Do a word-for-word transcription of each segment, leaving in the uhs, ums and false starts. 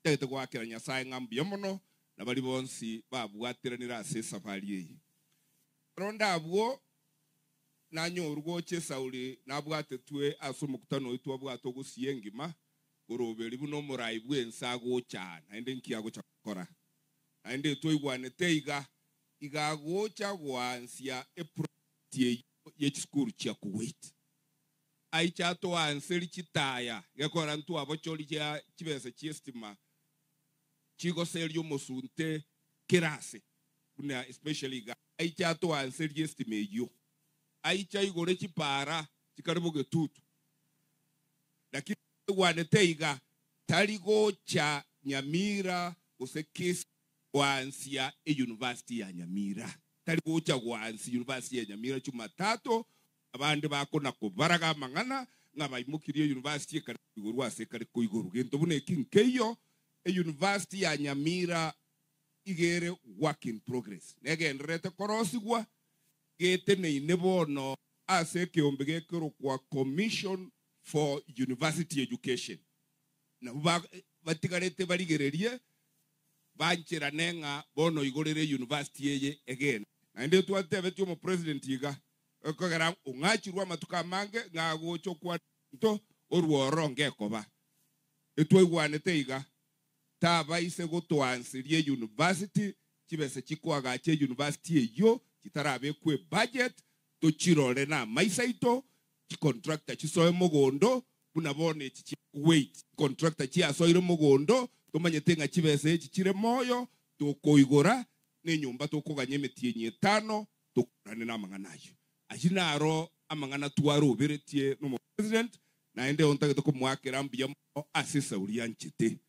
tete gwakira nyasaye ngambia muno na bali bonsi babwatiranira ase safari iyi ronda abwo nanyo urwo chesauli nabwatetwe asumukutano itwa bwato gusiyengima goroberi buno murai bwensago cyane ende nkiyago cyakora ende toigwane teiga igago cyagwansia eprotie y'ekikuru kya Kuwait aichato anseri kitaya yakora ntu abocholi kya kibese kiestima chigo selyo musunte kirase kuna especially ga aichato anseri estime yo aicha igore kipara kikaribu getutu lakini wane teiga taligo cha Nyamira usekisi wansia e university ya Nyamira taligo cha wansi university ya Nyamira chuma tato abandi bakona kubaraga mangana ngabayimukiriye university karigo wase kariko iguru gento bune kinkeyo e university ya Nyamira igere work in progress negenrete korosigwa gete ne nebono ase keombege kero kwa commission for university education na batigarete barigererie banchira nenga bono igorere university ye again na ndio twatebe tyo mu president yiga okagara ungachirwa matuka mange ngago chokwa to orworo ngekoba etwe gwanete iga taba ise gotwansirie university kibese kikwaga che university yo kitarabe kwe budget to chirole na maisaito contractor chisoe mugondo bunabone chi wait contractor chi asoire mugondo tumanyetenga chibese chikire moyo to koigora ne nyumba to koganye metie tano to kurane na manganayo ajinaro amangana tuwaro beretie no president na ende ontake to kumwakira mbya asisa ulianchete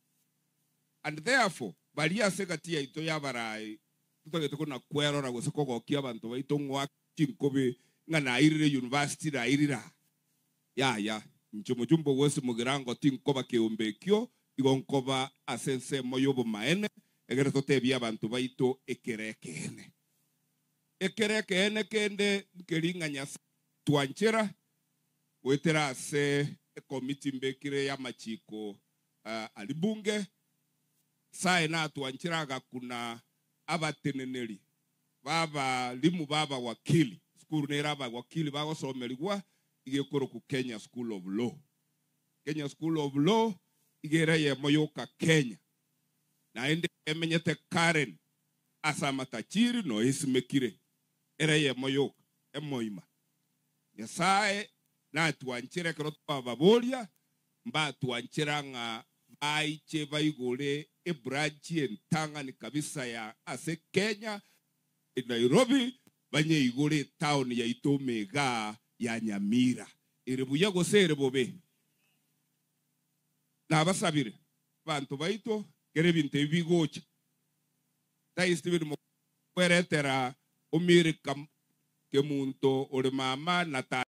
and therefore balia sekatia ito yabarai tutake to kuna kwero na gosoko kia bantu baito ngwa chinkobe ngana irire university ra irira ya ya nchomo jumbo wese Mugirango tinkoba keombekyo igonkoba asense moyobo maene egere totebia bantu baito ekerekene ekerekene kende nkeringa nyasa twanchera wetera se committee mbekire ya machiko uh, alibunge sae na twanchiraga kuna abateneneri baba limu baba wakili skuru nera baba wakili bago somerigwa igekoro ku Kenya School of Law Kenya School of Law igera ye moyoka Kenya na ende emenyete Karen asamatachiri no isimekire era ye moyoka emoima yasae na tuanchira kero babolia mba tuanchira nga aiche baigole e branch entanga ni kabisa ya ase Kenya e Nairobi banye igole town ya Itomega ya Nyamira erebuya gosere bobe na basabire bantu baito kere binte bigocha tai Steven mo kweretera umiri kam ke muntu ole mama na